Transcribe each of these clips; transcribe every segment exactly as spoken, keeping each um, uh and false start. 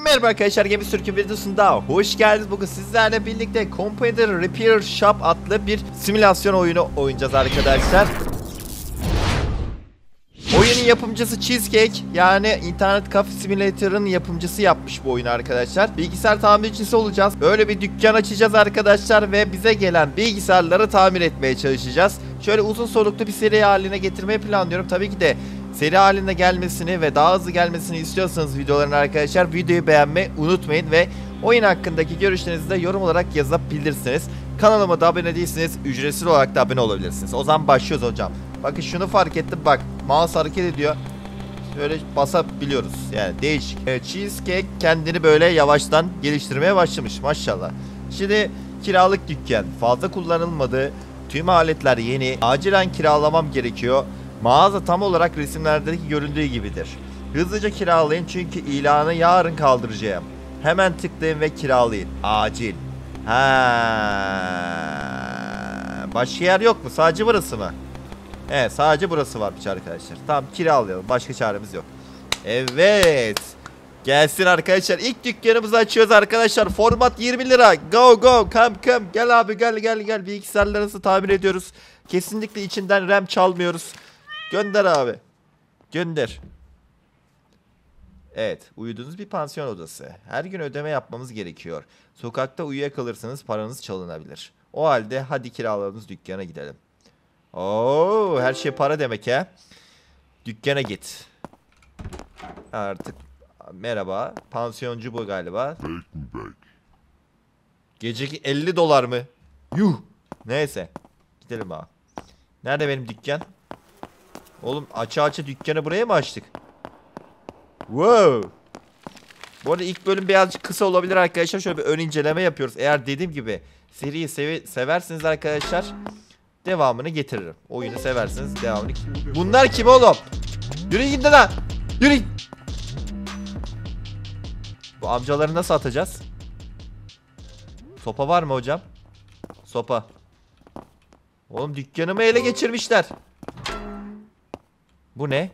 Merhaba arkadaşlar, Gemi Türk'ün videosunda hoş geldiniz. Bugün sizlerle birlikte Computer Repair Shop adlı bir simülasyon oyunu oynayacağız arkadaşlar. Oyunun yapımcısı Cheesecake, yani internet kafe simülatörün yapımcısı yapmış bu oyunu arkadaşlar. Bilgisayar tamircisi olacağız. Böyle bir dükkan açacağız arkadaşlar ve bize gelen bilgisayarları tamir etmeye çalışacağız. Şöyle uzun soluklu bir seri haline getirmeyi planlıyorum. Tabii ki de seri halinde gelmesini ve daha hızlı gelmesini istiyorsanız videoların arkadaşlar, videoyu beğenmeyi unutmayın ve oyun hakkındaki görüşlerinizi de yorum olarak yazabilirsiniz. Kanalıma da abone değilseniz ücretsiz olarak da abone olabilirsiniz. O zaman başlıyoruz hocam. Bakın şunu fark ettim, bak mouse hareket ediyor. Şöyle basabiliyoruz, yani değişik. Evet, Cheesecake kendini böyle yavaştan geliştirmeye başlamış maşallah. Şimdi kiralık dükkan, fazla kullanılmadı, tüm aletler yeni, acilen kiralamam gerekiyor. Mağaza tam olarak resimlerdeki göründüğü gibidir. Hızlıca kiralayın çünkü ilanı yarın kaldıracağım. Hemen tıklayın ve kiralayın. Acil. Ha. Başka yer yok mu? Sadece burası mı? Evet, sadece burası varmış arkadaşlar. Tamam, kiralayalım. Başka çaremiz yok. Evet. Gelsin arkadaşlar. İlk dükkanımızı açıyoruz arkadaşlar. Format yirmi lira. Go go. Come come. Gel abi, gel gel gel. Bilgisayarlarınızı tamir ediyoruz. Kesinlikle içinden RAM çalmıyoruz. Gönder abi. Gönder. Evet, uyuduğunuz bir pansiyon odası. Her gün ödeme yapmamız gerekiyor. Sokakta uyuyakalırsanız paranız çalınabilir. O halde hadi kiraladığınız dükkana gidelim. Oo, her şey para demek ha. Dükkana git. Artık merhaba. Pansiyoncu bu galiba. Geceki elli dolar mı? Yuh. Neyse. Gidelim abi. Nerede benim dükkan? Oğlum aça aça dükkanı buraya mı açtık? Wow. Bu arada ilk bölüm birazcık kısa olabilir arkadaşlar. Şöyle bir ön inceleme yapıyoruz. Eğer dediğim gibi seriyi sev seversiniz arkadaşlar, devamını getiririm. Oyunu seversiniz devamını. Bunlar kim oğlum? Yürüyün gidin lan. Yürüyün. Bu amcaları nasıl atacağız? Sopa var mı hocam? Sopa. Oğlum dükkanımı ele geçirmişler. Bu ne?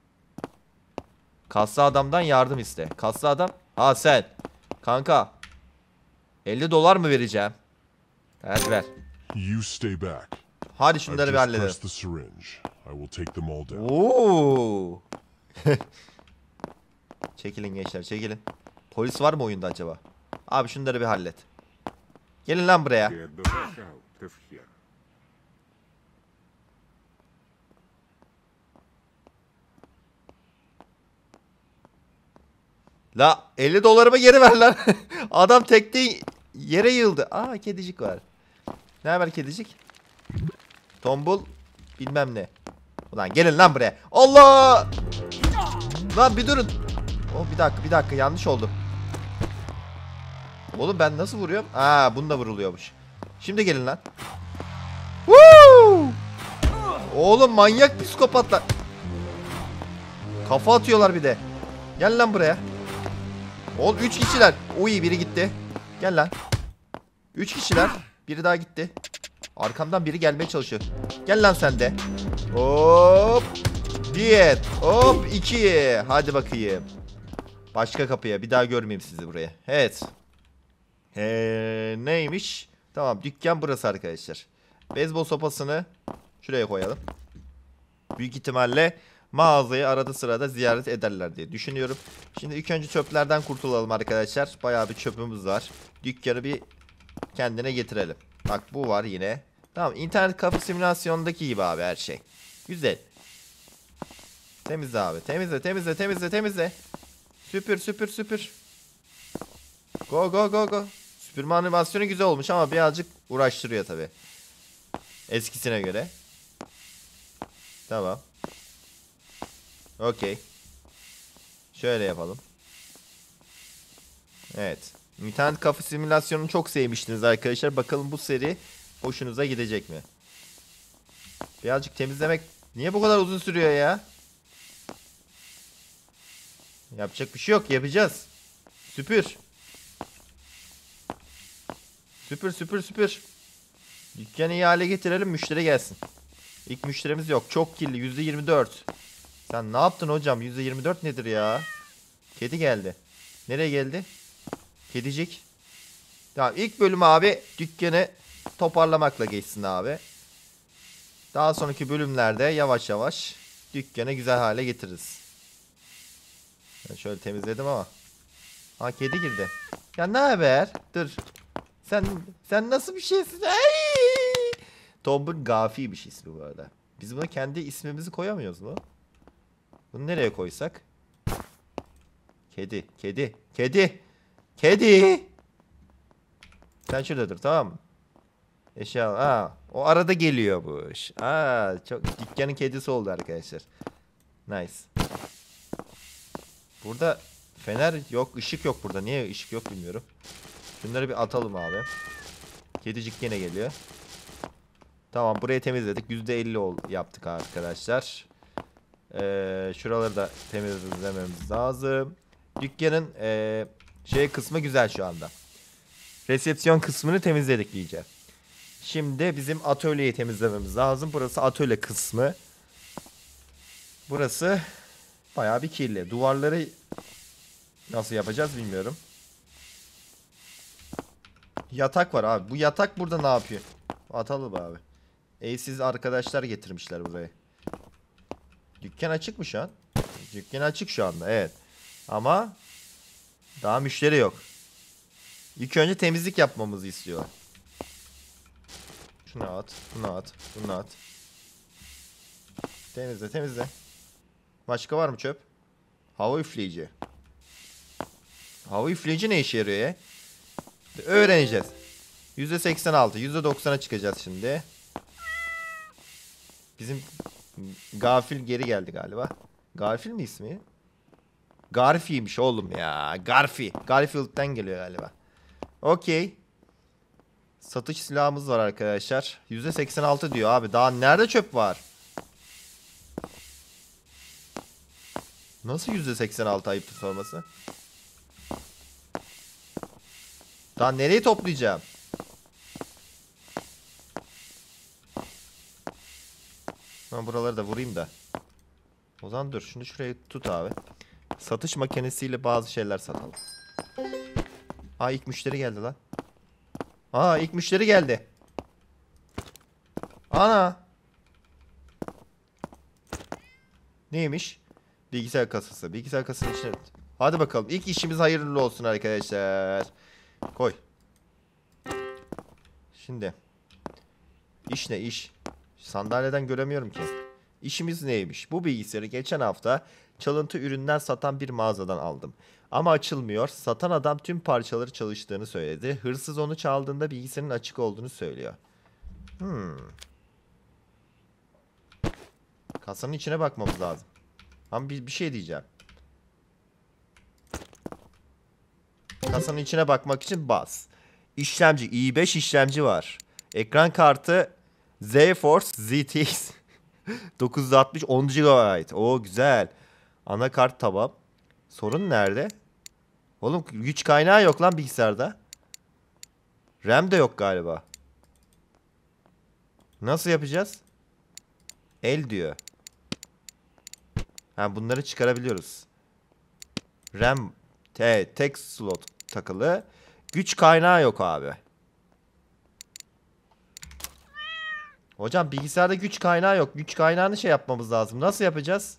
Kaslı adamdan yardım iste. Kaslı adam. Ha sen. Kanka. elli dolar mı vereceğim? Hadi ver. You stay back. Hadi şunları bir halledelim. Oo. Çekilin gençler, çekilin. Polis var mı oyunda acaba? Abi şunları bir hallet. Gelin lan buraya. La elli dolarımı geri ver lan. Adam tekte yere yığıldı. Aa, kedicik var. Ne haber kedicik? Tombul bilmem ne. Ulan gelin lan buraya. Allah! Lan bir durun. Oh, bir dakika bir dakika yanlış oldu. Oğlum ben nasıl vuruyorum? Aa, bununla vuruluyormuş. Şimdi gelin lan. Woo! Oğlum manyak psikopatlar. Kafa atıyorlar bir de. Gel lan buraya. Oğlum üç kişiler. Uy, biri gitti. Gel lan. üç kişiler. Biri daha gitti. Arkamdan biri gelmeye çalışıyor. Gel lan sen de. Hop. Diyet. Hop. iki. Hadi bakayım. Başka kapıya. Bir daha görmeyeyim sizi buraya. Evet. Ee, neymiş? Tamam, dükkan burası arkadaşlar. Beyzbol sopasını şuraya koyalım. Büyük ihtimalle mağazayı arada sırada ziyaret ederler diye düşünüyorum. Şimdi ilk önce çöplerden kurtulalım arkadaşlar. Bayağı bir çöpümüz var. Dükkanı bir kendine getirelim. Bak bu var yine. Tamam, internet kafe simülasyonundaki gibi abi her şey. Güzel. Temizle abi. Temizle temizle temizle temizle. Süpür süpür süpür. Go go go go. Süpürme animasyonu güzel olmuş ama birazcık uğraştırıyor tabi. Eskisine göre. Tamam. Okey. Şöyle yapalım. Evet. İnternet kafe simülasyonunu çok sevmiştiniz arkadaşlar. Bakalım bu seri hoşunuza gidecek mi? Birazcık temizlemek niye bu kadar uzun sürüyor ya? Yapacak bir şey yok. Yapacağız. Süpür. Süpür süpür süpür. Dükkanı iyi hale getirelim, müşteri gelsin. İlk müşterimiz yok. Çok kirli. yüzde yirmi dört. Sen ne yaptın hocam? yüzde yirmi dört nedir ya? Kedi geldi. Nereye geldi? Kedicik. Tamam, ilk bölüm abi dükkanı toparlamakla geçsin abi. Daha sonraki bölümlerde yavaş yavaş dükkanı güzel hale getiririz. Ben şöyle temizledim ama. Ha, kedi girdi. Ya ne haber? Dur. Sen sen nasıl bir şeysin? Ay! Tom'un Gafi'ymiş ismi bu arada. Biz buna kendi ismimizi koyamıyoruz mu? Bunu nereye koysak? Kedi, kedi, kedi, kedi. Sen şurada dur, tamam mı? Eşya, aa, o arada geliyor bu iş. Aa, çok dükkanın kedisi oldu arkadaşlar. Nice. Burada fener yok, ışık yok burada. Niye ışık yok bilmiyorum. Şunları bir atalım abi. Kedicik yine geliyor. Tamam, burayı temizledik. yüzde elli ol yaptık arkadaşlar. Ee, şuraları da temizlememiz lazım. Dükkanın ee, şey kısmı güzel şu anda. Resepsiyon kısmını temizledik diyeceğim. Şimdi bizim atölyeyi temizlememiz lazım. Burası atölye kısmı. Burası bayağı bir kirli. Duvarları nasıl yapacağız bilmiyorum. Yatak var abi. Bu yatak burada ne yapıyor? Atalım abi. Evsiz arkadaşlar getirmişler buraya. Dükkan açık mı şu an? Dükkan açık şu anda, evet. Ama daha müşteri yok. İlk önce temizlik yapmamızı istiyor. Şunu at, bunu at, bunu at. Temizle, temizle. Başka var mı çöp? Hava üfleyici. Hava üfleyici ne işe yarıyor ya? Öğreneceğiz. yüzde seksen altı, yüzde doksana çıkacağız şimdi. Bizim Gafil geri geldi galiba. Garfield mi ismi? Garfi'ymiş oğlum ya. Garfi. Garfield'den geliyor galiba. Okey. Satış silahımız var arkadaşlar. yüzde seksen altı diyor abi. Daha nerede çöp var? Nasıl yüzde seksen altı ayıp sorması? Daha nereyi toplayacağım? Ben buraları da vurayım da. O zaman dur. Şunu şuraya tut abi. Satış makinesiyle bazı şeyler satalım. Aa, ilk müşteri geldi lan. Aa, ilk müşteri geldi. Ana. Neymiş? Bilgisayar kasası. Bilgisayar kasasının içine... Hadi bakalım. İlk işimiz hayırlı olsun arkadaşlar. Koy. Şimdi. İş ne iş? Sandalyeden göremiyorum ki. İşimiz neymiş? Bu bilgisayarı geçen hafta çalıntı üründen satan bir mağazadan aldım. Ama açılmıyor. Satan adam tüm parçaları çalıştığını söyledi. Hırsız onu çaldığında bilgisayarın açık olduğunu söylüyor. Hmm. Kasanın içine bakmamız lazım. Ama bir, bir şey diyeceğim. Kasanın içine bakmak için bas. İşlemci i beş işlemci var. Ekran kartı ZeForce Z T X dokuz yüz altmış on gigabayt. Oo, güzel. Anakart tamam. Sorun nerede? Oğlum güç kaynağı yok lan bilgisayarda. RAM de yok galiba. Nasıl yapacağız? El diyor. Ha, bunları çıkarabiliyoruz. RAM te, tek slot takılı. Güç kaynağı yok abi. Hocam bilgisayarda güç kaynağı yok. Güç kaynağını şey yapmamız lazım. Nasıl yapacağız?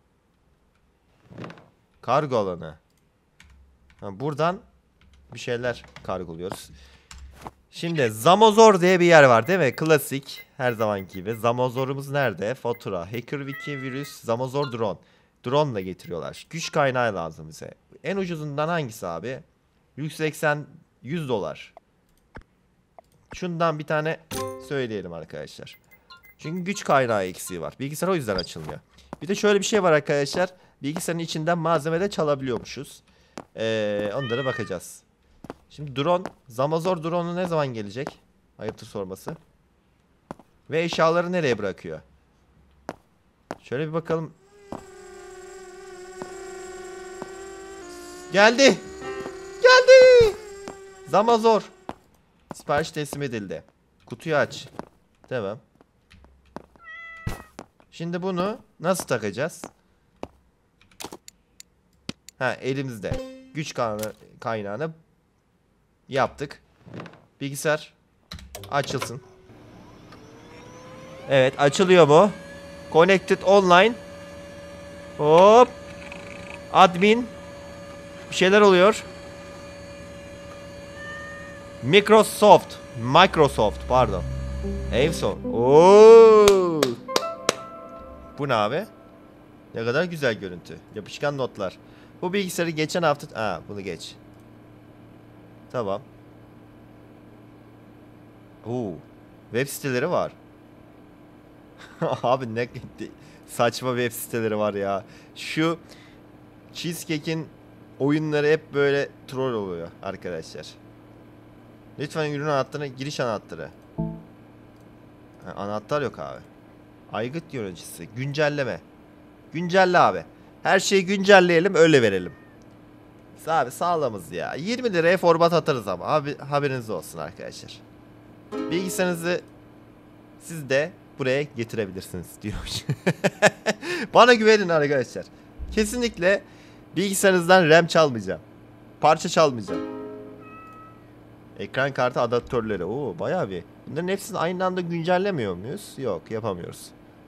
Kargo alanı. Ha, buradan bir şeyler kargoluyoruz. Şimdi Zamozor diye bir yer var değil mi? Klasik her zamanki gibi. Zamozor'umuz nerede? Fatura, HackerWiki, virüs, Zamozor drone. Drone ile getiriyorlar. Güç kaynağı lazım bize. En ucuzundan hangisi abi? yüz seksen yüz dolar. Şundan bir tane söyleyelim arkadaşlar. Çünkü güç kaynağı eksiği var. Bilgisayar o yüzden açılmıyor. Bir de şöyle bir şey var arkadaşlar. Bilgisayarın içinden malzeme de çalabiliyormuşuz. Ee, onlara bakacağız. Şimdi drone. Zamazor drone'u ne zaman gelecek? Ayıptır sorması. Ve eşyaları nereye bırakıyor? Şöyle bir bakalım. Geldi. Geldi. Zamazor. Sipariş teslim edildi. Kutuyu aç. Tamam. Şimdi bunu nasıl takacağız? Ha, elimizde. güç kaynağını yaptık. Bilgisayar açılsın. Evet, açılıyor mu? Connected online. Hop. Admin. Bir şeyler oluyor. Microsoft. Microsoft pardon. Evson. Oo. Bu ne abi? Ne kadar güzel görüntü. Yapışkan notlar. Bu bilgisayarı geçen hafta... Aa, bunu geç. Tamam. Oo. Web siteleri var. Abi ne saçma web siteleri var ya. Şu Cheesecake'in oyunları hep böyle troll oluyor arkadaşlar. Lütfen ürün anahtarına giriş anahtarı. Ha, anahtar yok abi. Aygıt yöneticisi. Güncelleme. Güncelle abi. Her şeyi güncelleyelim öyle verelim. Biz abi sağlamız ya. yirmi liraya format atarız ama. Abi, haberiniz olsun arkadaşlar. Bilgisayarınızı siz de buraya getirebilirsiniz diyormuş. Bana güvenin arkadaşlar. Kesinlikle bilgisayarınızdan RAM çalmayacağım. Parça çalmayacağım. Ekran kartı adaptörleri. Oo bayağı bir. Bunların hepsini aynı anda güncellemiyor muyuz? Yok, yapamıyoruz.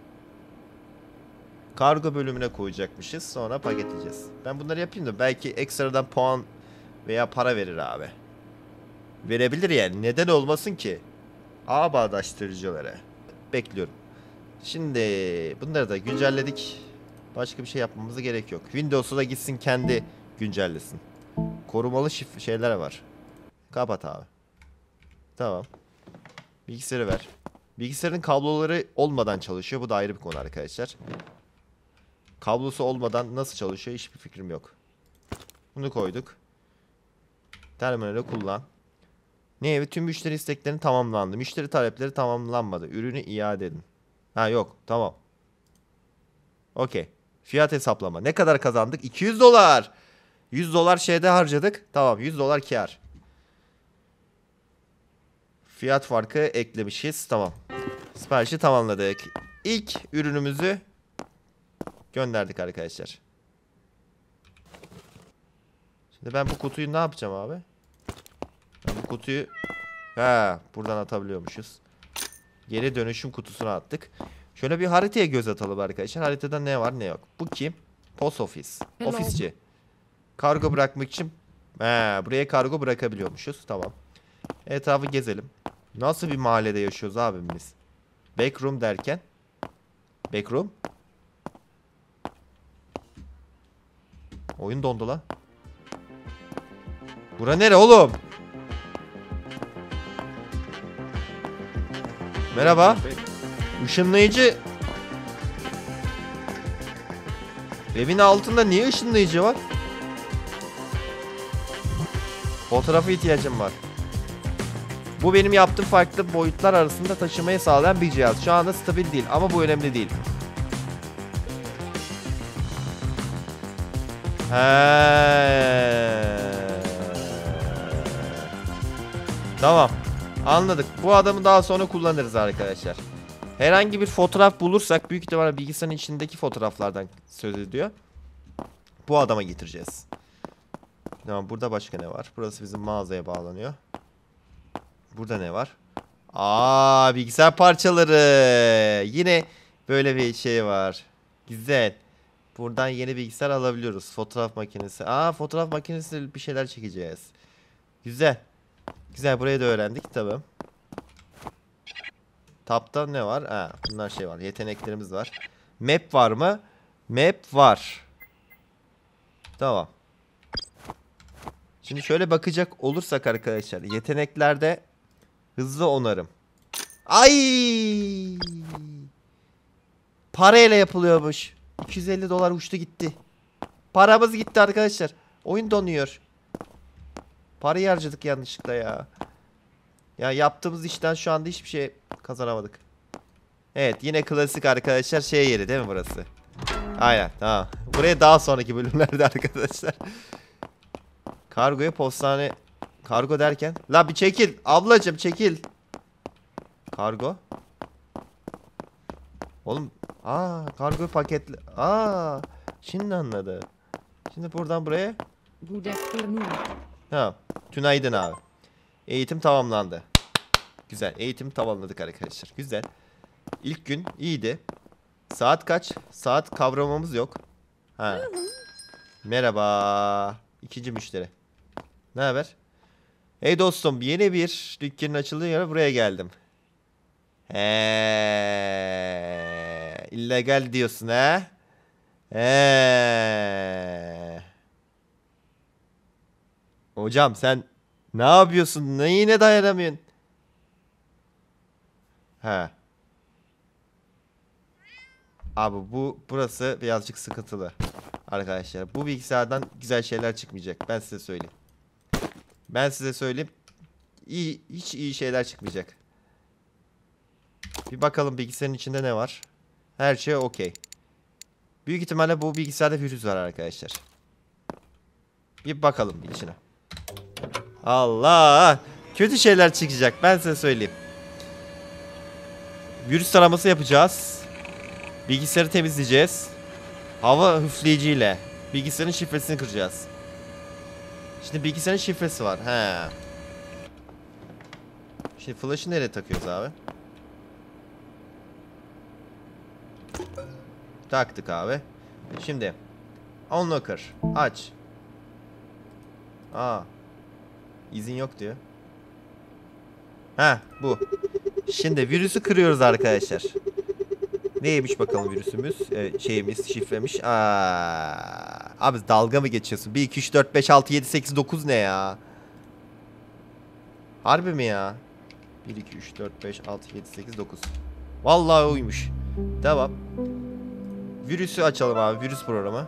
Kargo bölümüne koyacakmışız. Sonra paketleyeceğiz. Ben bunları yapayım da belki ekstradan puan veya para verir abi. Verebilir yani. Neden olmasın ki? Ağ bağdaştırıcıları. Bekliyorum. Şimdi bunları da güncelledik. Başka bir şey yapmamıza gerek yok. Windows'u da gitsin kendi güncellesin. Korumalı şif şeyler var. Kapat abi. Tamam. Bilgisayarı ver. Bilgisayarın kabloları olmadan çalışıyor. Bu da ayrı bir konu arkadaşlar. Kablosu olmadan nasıl çalışıyor hiçbir fikrim yok. Bunu koyduk. Terminali kullan. Ne evi? Tüm müşteri isteklerinin tamamlandı. Müşteri talepleri tamamlanmadı. Ürünü iade edin. Ha yok. Tamam. Okey. Fiyat hesaplama. Ne kadar kazandık? iki yüz dolar. yüz dolar şeyde harcadık. Tamam. yüz dolar kar. Fiyat farkı eklemişiz. Tamam. Siparişi tamamladık. İlk ürünümüzü gönderdik arkadaşlar. Şimdi ben bu kutuyu ne yapacağım abi? Ben bu kutuyu ha buradan atabiliyormuşuz. Geri dönüşüm kutusuna attık. Şöyle bir haritaya göz atalım arkadaşlar. Haritada ne var ne yok. Bu kim? Post office. Hello. Ofisçi. Kargo bırakmak için ha, buraya kargo bırakabiliyormuşuz. Tamam. Etrafı gezelim. Nasıl bir mahallede yaşıyoruz abimiz? Backroom derken? Backroom? Oyun dondu la. Bura nere oğlum? Merhaba. Işınlayıcı. Evin altında niye ışınlayıcı var? Fotoğrafa ihtiyacım var. Bu benim yaptığım farklı boyutlar arasında taşımayı sağlayan bir cihaz. Şu anda stabil değil ama bu önemli değil. He. Tamam. Anladık. Bu adamı daha sonra kullanırız arkadaşlar. Herhangi bir fotoğraf bulursak büyük ihtimalle bilgisayarın içindeki fotoğraflardan söz ediyor. Bu adama getireceğiz. Tamam, burada başka ne var? Burası bizim mağazaya bağlanıyor. Burada ne var? Aa, bilgisayar parçaları. Yine böyle bir şey var. Güzel. Buradan yeni bilgisayar alabiliyoruz. Fotoğraf makinesi. Aa, fotoğraf makinesi bir şeyler çekeceğiz. Güzel. Güzel, burayı da öğrendik. Tamam. Tab'da ne var? Ha, bunlar şey var. Yeteneklerimiz var. Map var mı? Map var. Tamam. Şimdi şöyle bakacak olursak arkadaşlar. Yeteneklerde hızlı onarım. Ay! Parayla yapılıyormuş. iki yüz elli dolar uçtu gitti. Paramız gitti arkadaşlar. Oyun donuyor. Parayı harcadık yanlışlıkla ya. Ya yaptığımız işten şu anda hiçbir şey kazanamadık. Evet, yine klasik arkadaşlar şey yeri değil mi burası? Aynen, tamam. Buraya daha sonraki bölümlerde arkadaşlar. Kargoya postane. Kargo derken. La bir çekil. Ablacım çekil. Kargo. Oğlum. Aa, kargo paketli. Aa, şimdi anladım. Şimdi buradan buraya Good afternoon. Tamam. Tünaydın abi. Eğitim tamamlandı. Güzel. Eğitim tamamladık arkadaşlar. Güzel. İlk gün iyiydi. Saat kaç? Saat kavramamız yok. Ha. Merhaba. İkinci müşteri. Ne haber? Hey dostum, yeni bir dükkanın açıldığı yere buraya geldim. He. İllegal diyorsun ha? He. Hocam sen ne yapıyorsun? Neyine dayanamıyorsun? He. Abi bu burası birazcık sıkıntılı. Arkadaşlar bu bilgisayardan güzel şeyler çıkmayacak. Ben size söyleyeyim. Ben size söyleyeyim. İyi, hiç iyi şeyler çıkmayacak. Bir bakalım bilgisayarın içinde ne var. Her şey okey. Büyük ihtimalle bu bilgisayarda virüs var arkadaşlar. Bir bakalım içine. Allah! Kötü şeyler çıkacak. Ben size söyleyeyim. Virüs taraması yapacağız. Bilgisayarı temizleyeceğiz. Hava üfleyiciyle. Bilgisayarın şifresini kıracağız. Şimdi bilgisayarın şifresi var. He. Şimdi flash'ı nereye takıyoruz abi? Taktık abi. Şimdi unlocker aç. Aa. İzin yok diyor. Ha bu. Şimdi virüsü kırıyoruz arkadaşlar. Neymiş bakalım virüsümüz? Ee, şeyimiz şifremiş. Aa. Abi dalga mı geçiyorsun? bir iki üç dört beş altı yedi sekiz dokuz ne ya? Harbi mi ya? bir iki üç dört beş altı yedi sekiz dokuz. Vallahi uymuş. Devam. Virüsü açalım abi. Virüs programı.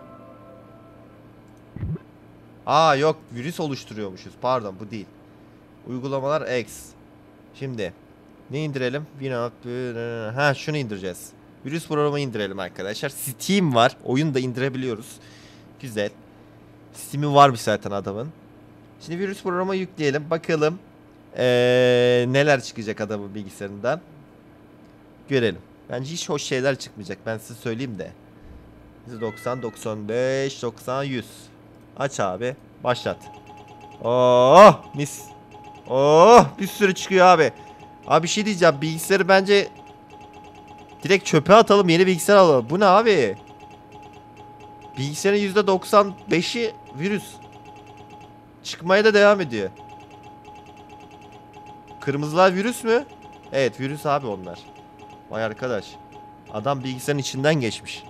Aa yok. Virüs oluşturuyormuşuz. Pardon bu değil. Uygulamalar X. Şimdi. Ne indirelim? Winamp. Ha şunu indireceğiz. Virüs programı indirelim arkadaşlar. Steam var. Oyunu da indirebiliyoruz. Güzel. Steam'i varmış zaten adamın. Şimdi virüs programı yükleyelim. Bakalım. Ee, neler çıkacak adamın bilgisayarından. Görelim. Bence hiç hoş şeyler çıkmayacak. Ben size söyleyeyim de. doksan, doksan beş, doksan, yüz. Aç abi. Başlat. Oh mis. Oh bir sürü çıkıyor abi. Abi bir şey diyeceğim. Bilgisayarı bence direkt çöpe atalım. Yeni bilgisayar alalım. Bu ne abi? Bilgisayarın yüzde doksan beşi virüs. Çıkmaya da devam ediyor. Kırmızılar virüs mü? Evet virüs abi onlar. Vay arkadaş. Adam bilgisayarın içinden geçmiş.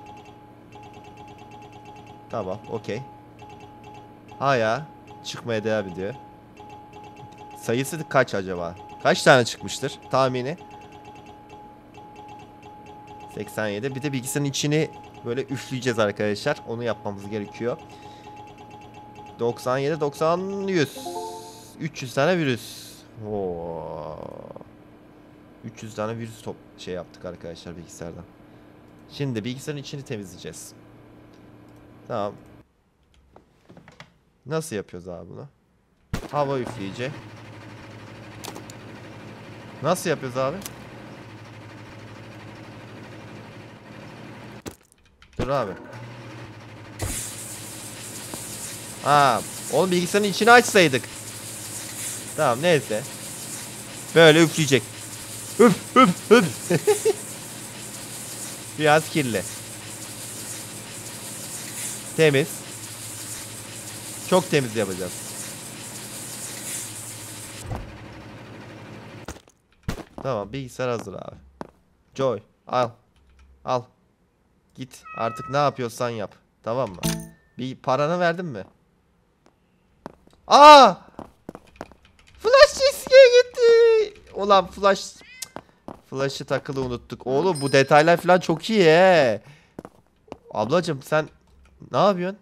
Tamam okey. Ha ya. Çıkmaya devam ediyor. Sayısı kaç acaba? Kaç tane çıkmıştır tahmini? seksen yedi. Bir de bilgisayarın içini böyle üfleyeceğiz arkadaşlar. Onu yapmamız gerekiyor. doksan yedi, doksan, yüz. üç yüz tane virüs. Oo. üç yüz tane virüs top şey yaptık arkadaşlar bilgisayardan. Şimdi bilgisayarın içini temizleyeceğiz. Tamam. Nasıl yapıyoruz abi bunu? Hava üfleyici. Nasıl yapıyoruz abi? Dur abi. Ha, oğlum bilgisayarın içini açsaydık. Tamam neyse. Böyle üfleyecek. Üf üf üf. Biraz kirli. Temiz. Çok temiz yapacağız. Tamam bilgisayar hazır abi. Joy al. Al. Git artık ne yapıyorsan yap. Tamam mı? Bir paranı verdin mi? Aa! Flash eskiye gitti. Ulan flash Flash'ı takılı unuttuk. Oğlum bu detaylar falan çok iyi he. Ablacım sen ne yapıyorsun?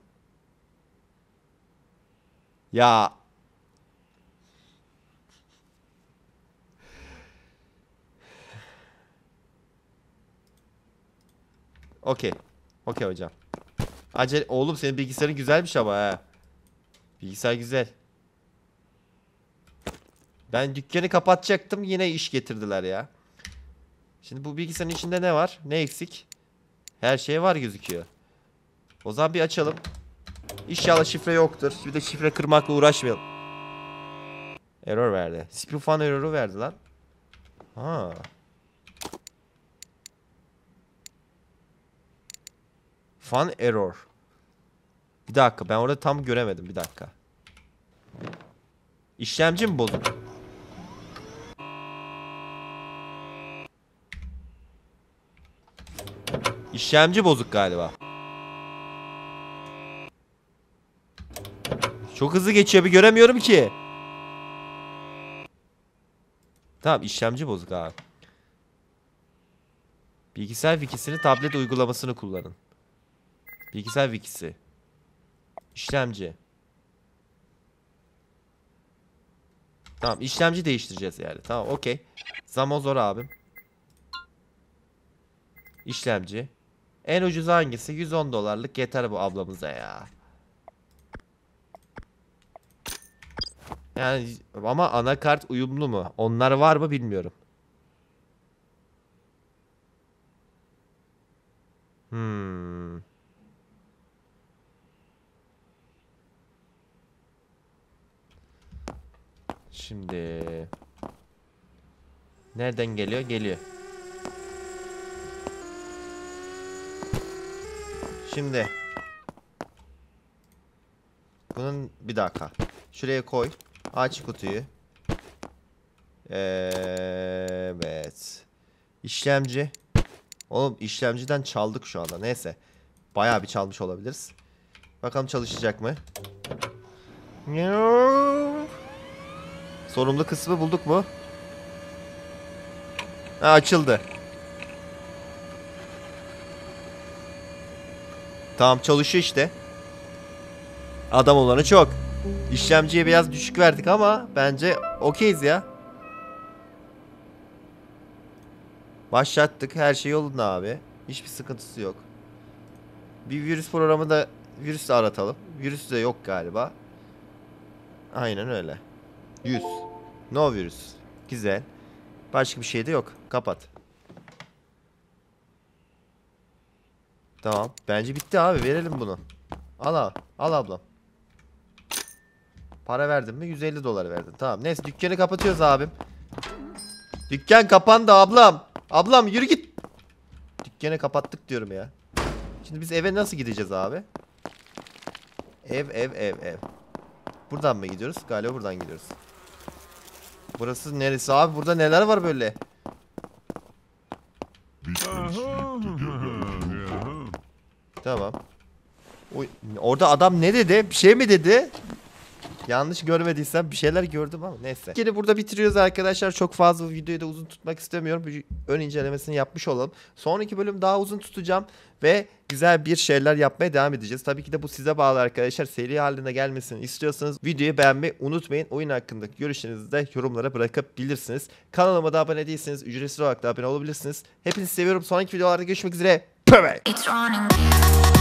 Ya. Okey. Okey hocam. Acele oğlum senin bilgisayarın güzelmiş ama ha. Bilgisayar güzel. Ben dükkanı kapatacaktım yine iş getirdiler ya. Şimdi bu bilgisayarın içinde ne var? Ne eksik? Her şey var gözüküyor. O zaman bir açalım. İnşallah şifre yoktur. Bir de şifre kırmakla uğraşmayalım. Error verdi. Spin fan error'u verdi lan. Ha. Fan error. Bir dakika, ben orada tam göremedim, bir dakika. İşlemci mi bozuk? İşlemci bozuk galiba. Çok hızlı geçiyor, bir göremiyorum ki. Tamam, işlemci bozuk abi. Bilgisayar wikisini tablet uygulamasını kullanın. Bilgisayar wikisi. İşlemci. Tamam, işlemci değiştireceğiz yani. Tamam, okey. Zaman zor abim. İşlemci. En ucuz hangisi? yüz on dolarlık yeter bu ablamıza ya. Yani ama anakart uyumlu mu? Onlar var mı bilmiyorum. Hmm. Şimdi nereden geliyor? Geliyor. Şimdi bunun bir dakika. Şuraya koy. Aç kutuyu. Evet. İşlemci. Oğlum işlemciden çaldık şu anda. Neyse. Bayağı bir çalmış olabiliriz. Bakalım çalışacak mı? Sorumlu kısmı bulduk mu? Ha, açıldı. Tamam, çalışıyor işte. Adam olanı çok. İşlemciye biraz düşük verdik ama bence okeyiz ya. Başlattık. Her şey yolunda abi. Hiçbir sıkıntısı yok. Bir virüs programı da virüsle aratalım. Virüs de yok galiba. Aynen öyle. yüz. No virüs. Güzel. Başka bir şey de yok. Kapat. Tamam. Bence bitti abi. Verelim bunu. Al abi. Al ablam. Para verdin mi? yüz elli dolar verdin. Tamam. Neyse, dükkanı kapatıyoruz abim. Dükkan kapandı ablam. Ablam yürü git. Dükkanı kapattık diyorum ya. Şimdi biz eve nasıl gideceğiz abi? Ev ev ev ev. Buradan mı gidiyoruz? Galiba buradan gidiyoruz. Burası neresi abi? Burada neler var böyle? Tamam. Oy, orada adam ne dedi? Bir şey mi dedi? Yanlış görmediysem bir şeyler gördüm ama neyse. Yine burada bitiriyoruz arkadaşlar. Çok fazla videoyu da uzun tutmak istemiyorum. Bir ön incelemesini yapmış olalım. Sonraki bölüm daha uzun tutacağım ve güzel bir şeyler yapmaya devam edeceğiz. Tabii ki de bu size bağlı arkadaşlar. Seri halinde gelmesini istiyorsanız videoyu beğenmeyi unutmayın. Oyun hakkındaki görüşlerinizi de yorumlara bırakabilirsiniz. Kanalıma da abone değilseniz ücretsiz olarak da abone olabilirsiniz. Hepinizi seviyorum. Sonraki videolarda görüşmek üzere. Bye bye.